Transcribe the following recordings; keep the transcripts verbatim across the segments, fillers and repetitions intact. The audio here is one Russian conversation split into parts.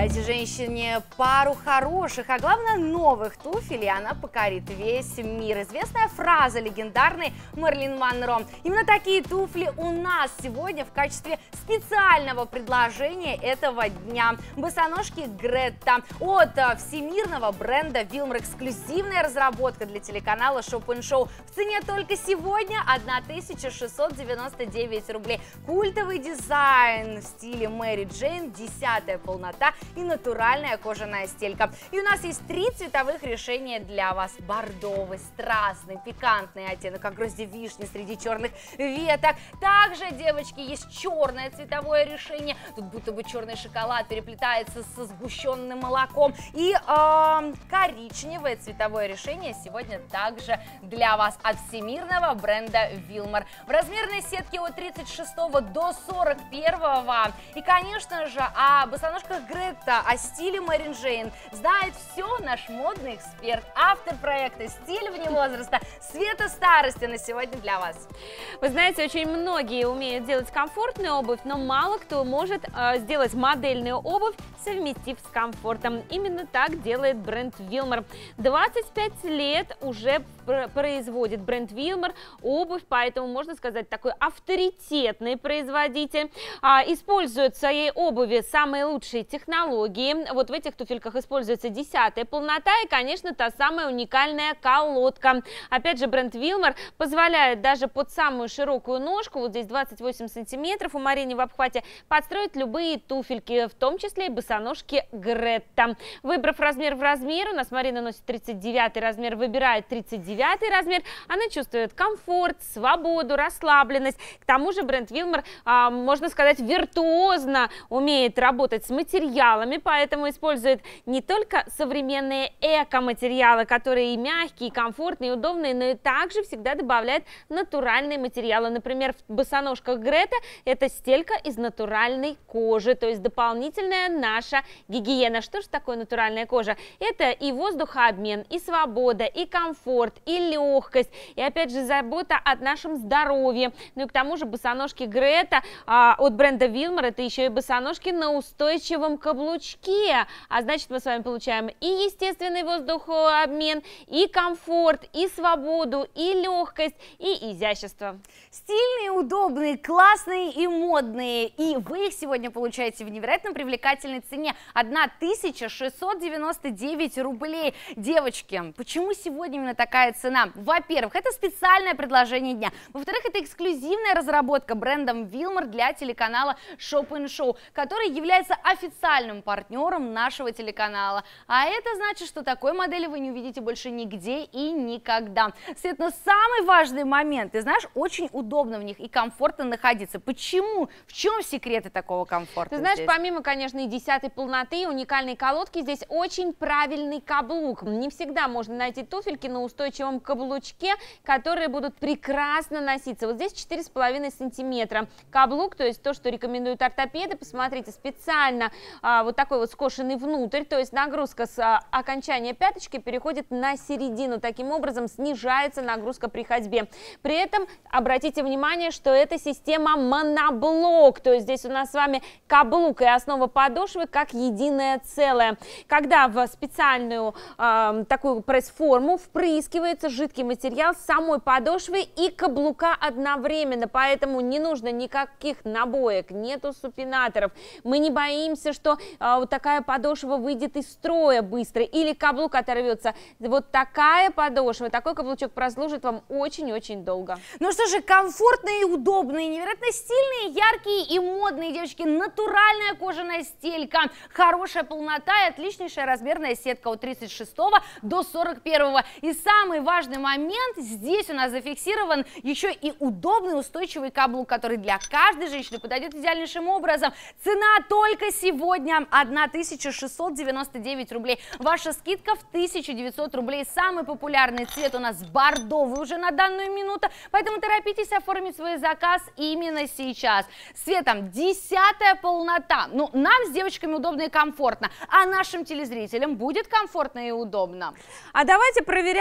Дайте женщине пару хороших, а главное новых туфель, и она покорит весь мир. Известная фраза легендарной Мэрилин Монро. Именно такие туфли у нас сегодня в качестве специального предложения этого дня. Босоножки Гретта от всемирного бренда Wilmer. Эксклюзивная разработка для телеканала Shop and Show. В цене только сегодня тысяча шестьсот девяносто девять рублей. Культовый дизайн в стиле Мэри Джейн, десятая полнота и натуральная кожаная стелька. И у нас есть три цветовых решения для вас. Бордовый, страстный, пикантный оттенок, как грозди вишни среди черных веток. Также, девочки, есть черное цветовое решение. Тут будто бы черный шоколад переплетается со сгущенным молоком. И э, коричневое цветовое решение сегодня также для вас от всемирного бренда Wilmer. В размерной сетке от тридцать шестого до сорок первого. И, конечно же, о босоножках Гретта, о стиле Мэри Джейн знает все наш модный эксперт, автор проекта «Стиль вне возраста» Света Старостина сегодня для вас. Вы знаете, очень многие умеют делать комфортную обувь, но мало кто может э, сделать модельную обувь, совместив с комфортом. Именно так делает бренд Wilmer. двадцать пять лет уже производит бренд Wilmer обувь, поэтому можно сказать, такой авторитетный производитель. А, использует в своей обуви самые лучшие технологии. Вот в этих туфельках используется десятая полнота и, конечно, та самая уникальная колодка. Опять же, бренд Wilmer позволяет даже под самую широкую ножку, вот здесь двадцать восемь сантиметров у Марини в обхвате, подстроить любые туфельки, в том числе и босоножки Гретта. Выбрав размер в размер, у нас Марина носит тридцать девятый размер, выбирает тридцать девятый размер, она чувствует комфорт, свободу, расслабленность. К тому же бренд Wilmer, а, можно сказать, виртуозно умеет работать с материалами, поэтому использует не только современные эко-материалы, которые и мягкие, и комфортные, и удобные, но и также всегда добавляет натуральные материалы. Например, в босоножках Гретта это стелька из натуральной кожи, то есть дополнительная наша гигиена. Что же такое натуральная кожа? Это и воздухообмен, и свобода, и комфорт, и легкость, и опять же забота о нашем здоровье. Ну и к тому же босоножки Гретта а, от бренда Wilmer это еще и босоножки на устойчивом каблучке, а значит мы с вами получаем и естественный воздухообмен, и комфорт, и свободу, и легкость, и изящество. Стильные, удобные, классные и модные, и вы их сегодня получаете в невероятно привлекательной цене тысяча шестьсот девяносто девять рублей. Девочки, почему сегодня именно такая цена? Во-первых, это специальное предложение дня. Во-вторых, это эксклюзивная разработка брендом Wilmer для телеканала Shop and Show, который является официальным партнером нашего телеканала. А это значит, что такой модели вы не увидите больше нигде и никогда. Свет, но самый важный момент, ты знаешь, очень удобно в них и комфортно находиться. Почему? В чем секреты такого комфорта? Ты знаешь, здесь? Помимо, конечно, и десятой полноты, и уникальной колодки, здесь очень правильный каблук. Не всегда можно найти туфельки на устойчивом каблучке, которые будут прекрасно носиться. Вот здесь четыре с половиной сантиметра каблук, то есть то, что рекомендуют ортопеды. Посмотрите, специально а, вот такой вот скошенный внутрь, то есть нагрузка с а, окончания пяточки переходит на середину. Таким образом снижается нагрузка при ходьбе. При этом обратите внимание, что это система моноблок, то есть здесь у нас с вами каблук и основа подошвы как единое целое. Когда в специальную э, такую пресс-форму впрыскивается жидкий материал с самой подошвы и каблука одновременно, поэтому не нужно никаких набоек, нету супинаторов. Мы не боимся, что э, вот такая подошва выйдет из строя быстро или каблук оторвется. Вот такая подошва, такой каблучок прослужит вам очень-очень долго. Ну что же, комфортные, удобные, невероятно стильные, яркие и модные, девочки, натуральная кожаная стелька, хорошая полнота и отличнейшая размерная сетка от тридцать шестого до сорок первого. И самый важный момент, здесь у нас зафиксирован еще и удобный устойчивый каблук, который для каждой женщины подойдет идеальнейшим образом. Цена только сегодня тысяча шестьсот девяносто девять рублей. Ваша скидка в тысячу девятьсот рублей. Самый популярный цвет у нас бордовый уже на данную минуту, поэтому торопитесь оформить свой заказ именно сейчас. Светом десятая полнота. Ну, нам с девочками удобно и комфортно, а нашим телезрителям будет комфортно и удобно. А давайте проверять сразу.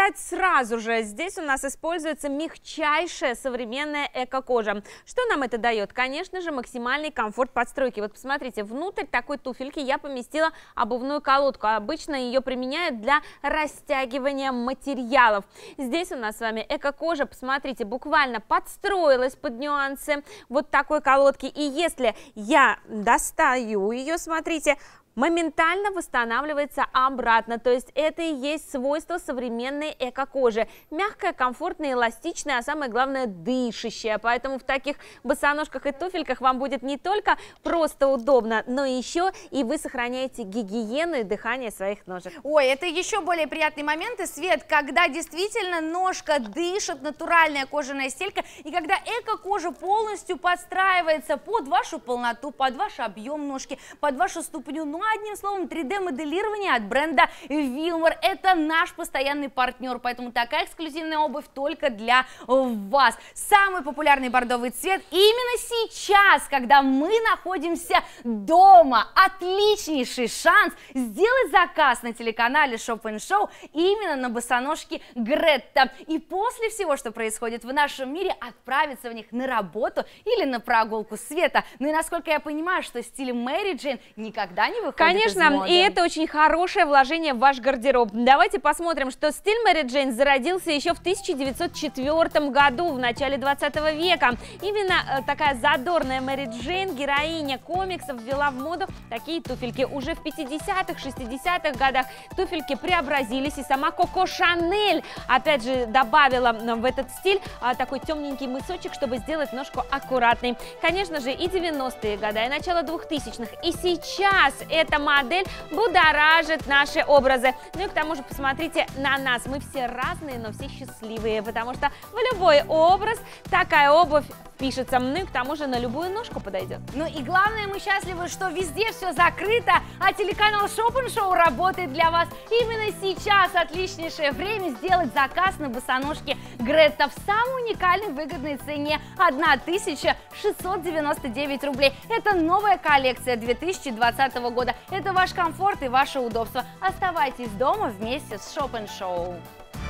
сразу же здесь у нас используется мягчайшая современная эко-кожа. Что нам это дает? Конечно же, максимальный комфорт подстройки. Вот посмотрите, внутрь такой туфельки я поместила обувную колодку. Обычно ее применяют для растягивания материалов. Здесь у нас с вами эко-кожа, посмотрите, буквально подстроилась под нюансы вот такой колодки. И если я достаю ее, смотрите, моментально восстанавливается обратно, то есть это и есть свойство современной эко-кожи. Мягкая, комфортная, эластичная, а самое главное дышащая, поэтому в таких босоножках и туфельках вам будет не только просто удобно, но еще и вы сохраняете гигиену и дыхание своих ножек. Ой, это еще более приятный момент, и Свет, когда действительно ножка дышит, натуральная кожаная стелька, и когда эко-кожа полностью подстраивается под вашу полноту, под ваш объем ножки, под вашу ступню. Ну, одним словом, три дэ моделирование от бренда Wilmer. Это наш постоянный партнер, поэтому такая эксклюзивная обувь только для вас. Самый популярный бордовый цвет именно сейчас, когда мы находимся дома. Отличнейший шанс сделать заказ на телеканале Shop and Show именно на босоножки Гретта. И после всего, что происходит в нашем мире, отправиться в них на работу или на прогулку. Света. Ну и насколько я понимаю, что стиль Мэри Джейн никогда не выходит. Конечно, и это очень хорошее вложение в ваш гардероб. Давайте посмотрим, что стиль Мэри Джейн зародился еще в тысяча девятьсот четвёртом году, в начале двадцатого века. Именно э, такая задорная Мэри Джейн, героиня комиксов, ввела в моду такие туфельки. Уже в пятидесятых, шестидесятых годах туфельки преобразились, и сама Коко Шанель, опять же, добавила в этот стиль а, такой темненький мысочек, чтобы сделать ножку аккуратной. Конечно же, и девяностые годы, и начало двухтысячных, и сейчас это Эта модель будоражит наши образы. Ну и к тому же посмотрите на нас. Мы все разные, но все счастливые, потому что в любой образ такая обувь впишется. Ну и к тому же на любую ножку подойдет. Ну и главное, мы счастливы, что везде все закрыто, а телеканал Shop and Show работает для вас. Именно сейчас отличнейшее время сделать заказ на босоножки Гретта в самой уникальной выгодной цене тысяча шестьсот девяносто девять рублей. Это новая коллекция две тысячи двадцатого года. Это ваш комфорт и ваше удобство. Оставайтесь дома вместе с Shop and Show.